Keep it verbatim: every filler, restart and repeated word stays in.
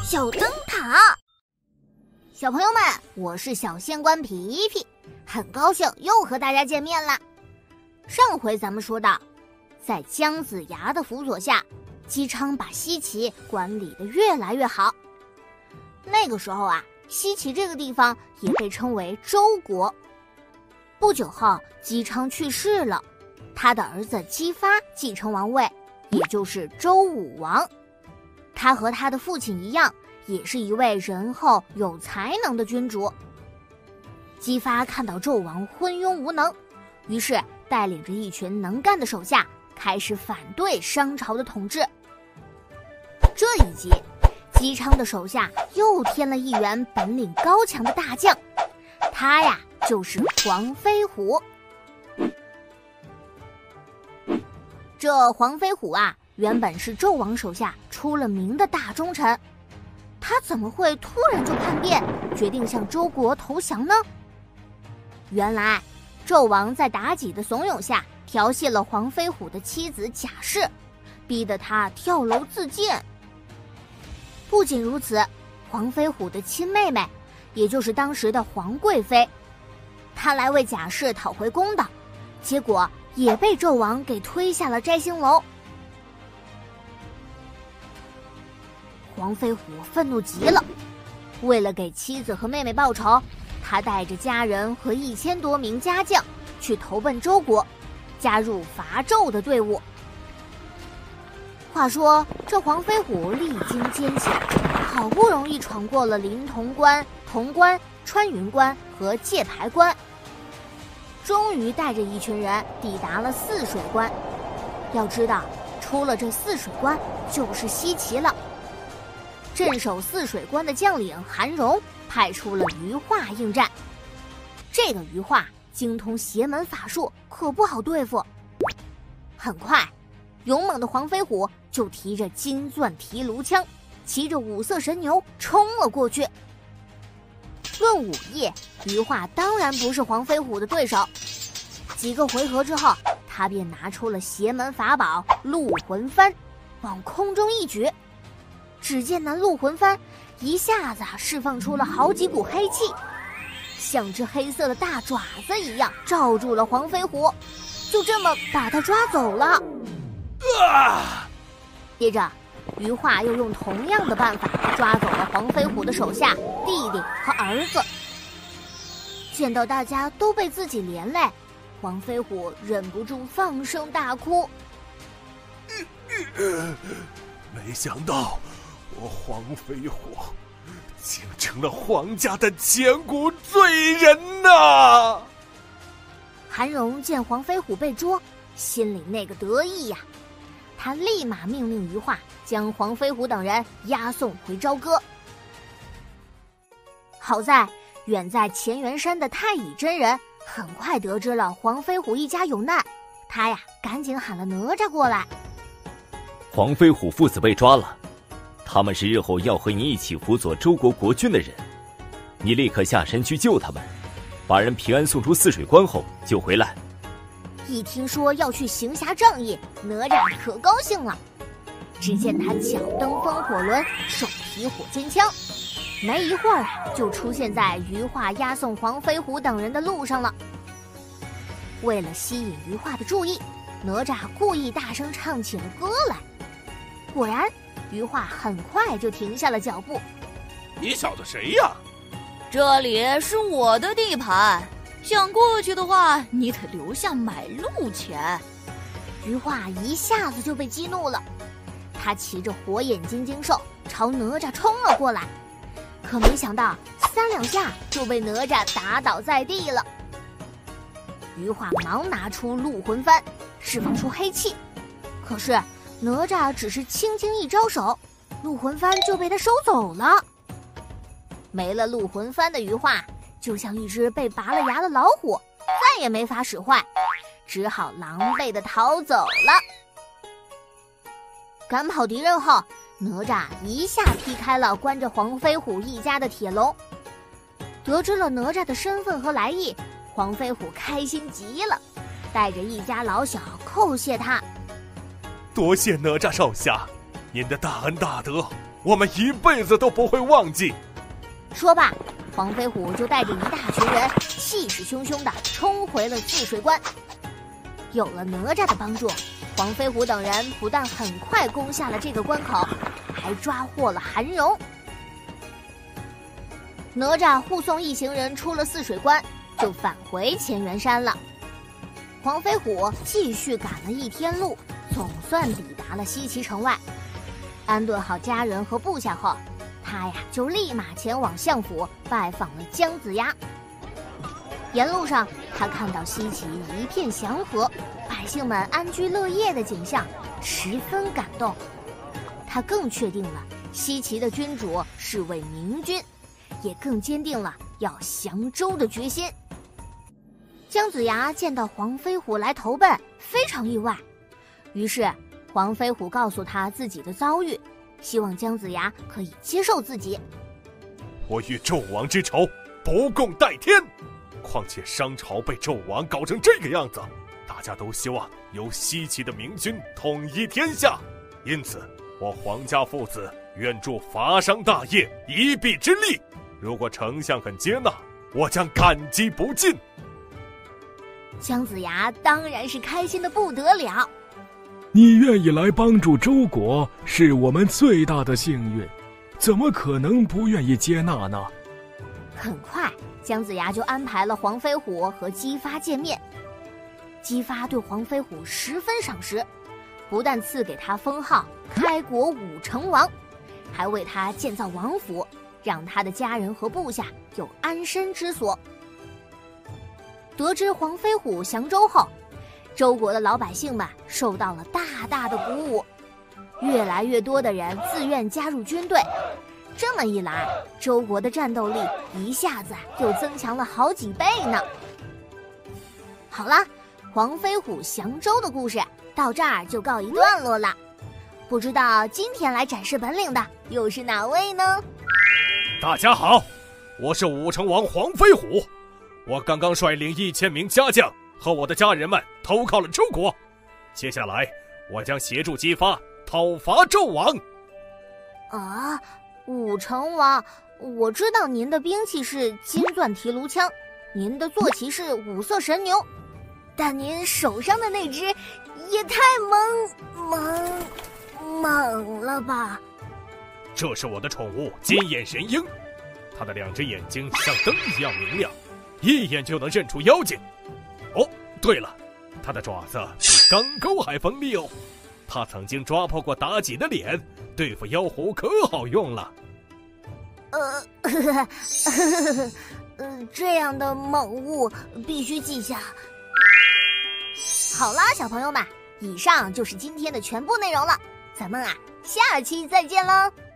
小灯塔。小朋友们，我是小仙官皮皮，很高兴又和大家见面了。上回咱们说到，在姜子牙的辅佐下，姬昌把西岐管理得越来越好。那个时候啊，西岐这个地方也被称为周国。不久后，姬昌去世了，他的儿子姬发继承王位，也就是周武王。他和他的父亲一样，也是一位仁厚有才能的君主。姬发看到纣王昏庸无能，于是带领着一群能干的手下，开始反对商朝的统治。这一集，姬昌的手下又添了一员本领高强的大将，他呀就是黄飞虎。这黄飞虎啊，原本是纣王手下出了名的大忠臣，他怎么会突然就叛变，决定向周国投降呢？原来纣王在妲己的怂恿下调戏了黄飞虎的妻子贾氏，逼得他跳楼自尽。不仅如此，黄飞虎的亲妹妹，也就是当时的皇贵妃，她来为贾氏讨回公道，结果也被纣王给推下了摘星楼。黄飞虎愤怒极了，为了给妻子和妹妹报仇，他带着家人和一千多名家将去投奔周国，加入伐纣的队伍。话说这黄飞虎历经艰险，好不容易闯过了临潼关、潼关、穿云关和界牌关，终于带着一群人抵达了泗水关。要知道，出了这泗水关就是西岐了。镇守泗水关的将领韩荣派出了余化应战。这个余化精通邪门法术，可不好对付。很快，勇猛的黄飞虎就提着金钻提炉枪，骑着五色神牛冲了过去。论武艺，余化当然不是黄飞虎的对手。几个回合之后，他便拿出了邪门法宝鹿魂幡，往空中一举。只见那鹿魂幡一下子释放出了好几股黑气，像只黑色的大爪子一样罩住了黄飞虎，就这么把他抓走了。 啊！ 接着余化又用同样的办法抓走了黄飞虎的手下、弟弟和儿子。见到大家都被自己连累，黄飞虎忍不住放声大哭。 呃、没想到我黄飞虎竟成了皇家的千古罪人呐！ 韩荣见黄飞虎被捉，心里那个得意呀！他立马命令余化将黄飞虎等人押送回朝歌。好在远在乾元山的太乙真人很快得知了黄飞虎一家有难，他呀赶紧喊了哪吒过来。 黄飞虎父子被抓了，他们是日后要和你一起辅佐周国国君的人，你立刻下山去救他们，把人平安送出泗水关后就回来。 一听说要去行侠仗义，哪吒可高兴了。只见他脚蹬风火轮，手提火尖枪，没一会儿就出现在余化押送黄飞虎等人的路上了。为了吸引余化的注意，哪吒故意大声唱起了歌来。果然，余化很快就停下了脚步。 你小子谁呀？ 这里是我的地盘，想过去的话，你得留下买路钱。 余化一下子就被激怒了，他骑着火眼金睛兽朝哪吒冲了过来，可没想到三两下就被哪吒打倒在地了。余化忙拿出鹿魂幡，释放出黑气，可是哪吒只是轻轻一招手，鹿魂幡就被他收走了。没了鹿魂幡的余化就像一只被拔了牙的老虎，再也没法使坏，只好狼狈地逃走了。赶跑敌人后，哪吒一下劈开了关着黄飞虎一家的铁笼。得知了哪吒的身份和来意，黄飞虎开心极了，带着一家老小叩谢他。 多谢哪吒少侠，您的大恩大德我们一辈子都不会忘记。 说罢，黄飞虎就带着一大群人气势汹汹地冲回了泗水关。有了哪吒的帮助，黄飞虎等人不但很快攻下了这个关口，还抓获了韩荣。哪吒护送一行人出了泗水关，就返回乾元山了。黄飞虎继续赶了一天路，总算抵达了西岐城外。安顿好家人和部下后，他呀就立马前往相府拜访了姜子牙。沿路上，他看到西岐一片祥和，百姓们安居乐业的景象，十分感动。他更确定了西岐的君主是位明君，也更坚定了要降周的决心。姜子牙见到黄飞虎来投奔，非常意外，于是黄飞虎告诉他自己的遭遇，希望姜子牙可以接受自己。 我与纣王之仇不共戴天，况且商朝被纣王搞成这个样子，大家都希望由西岐的明君统一天下，因此我黄家父子愿助伐商大业一臂之力。如果丞相肯接纳，我将感激不尽。 姜子牙当然是开心的不得了。 你愿意来帮助周国，是我们最大的幸运，怎么可能不愿意接纳呢？ 很快，姜子牙就安排了黄飞虎和姬发见面。姬发对黄飞虎十分赏识，不但赐给他封号开国武成王，还为他建造王府，让他的家人和部下有安身之所。得知黄飞虎降周后，周国的老百姓们受到了大大的鼓舞，越来越多的人自愿加入军队。这么一来，周国的战斗力一下子又增强了好几倍呢。好了，黄飞虎降周的故事到这儿就告一段落了。不知道今天来展示本领的又是哪位呢？ 大家好，我是武成王黄飞虎，我刚刚率领一千名家将和我的家人们投靠了周国，接下来我将协助姬发讨伐纣王。 啊，武成王，我知道您的兵器是金钻提炉枪，您的坐骑是五色神牛，但您手上的那只也太猛猛猛了吧？ 这是我的宠物金眼神鹰，它的两只眼睛像灯一样明亮，一眼就能认出妖精。哦，对了，它的爪子比钢钩还锋利哦，它曾经抓破过妲己的脸，对付妖狐可好用了。 呃，呵呵呵呵呃，这样的猛物必须记下。好啦，小朋友们，以上就是今天的全部内容了，咱们啊，下期再见喽。